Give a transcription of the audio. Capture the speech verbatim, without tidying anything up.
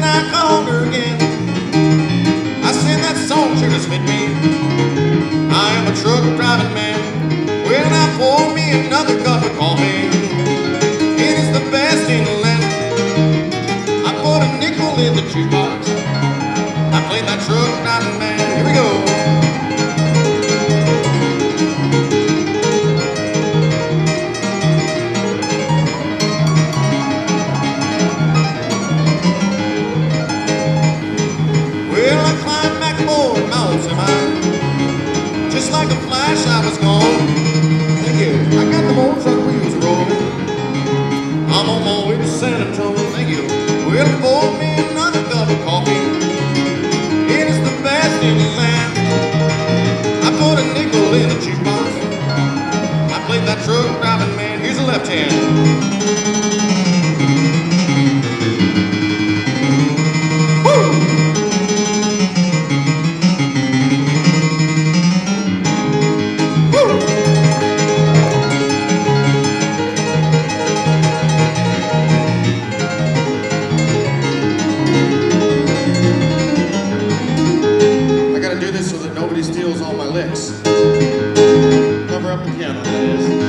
then I called her again. I said that song sure does fit me. I am a truck driving man. Well, now pour me another cup of coffee. It is the best in the land. I put a nickel in the jukebox. I played that truck driving man. Here we go. Just like a flash, I was gone. Thank you. I got the old truck wheels rolling. I'm on my way to San Antonio. Thank you. Well, pour me another cup of coffee. It is the best in the land. I put a nickel in the jukebox. I played that truck driving man. Here's the left hand. Steals all my licks. Cover up the piano, that is.